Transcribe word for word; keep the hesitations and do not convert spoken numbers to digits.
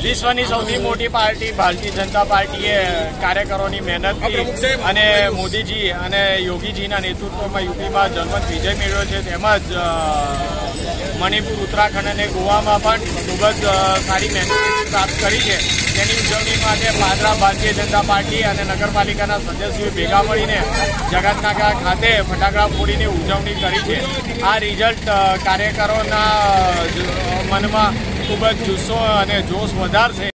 વિશ્વની સૌથી મોટી પાર્ટી ભારતીય જનતા પાર્ટીએ કાર્યકરોની મહેનતથી અને મોદીજી અને યોગીજીના નેતૃત્વમાં યુપીમાં જનમત વિજય મેળવ્યો છે. તેમજ મણિપુર, ઉત્તરાખંડ અને ગોવામાં પણ ખૂબ જ સારી મહેનત પ્રાપ્ત કરી છે. તેની ઉજવણી માટે પાદરા ભારતીય જનતા પાર્ટી અને નગરપાલિકાના સદસ્યોએ ભેગા મળીને જગતનાકા ખાતે ફટાકડા ફોડીને ઉજવણી કરી છે. આ રિઝલ્ટ કાર્યકરોના મનમાં ખૂબ જ જુસ્સો અને જોશ વધારશે.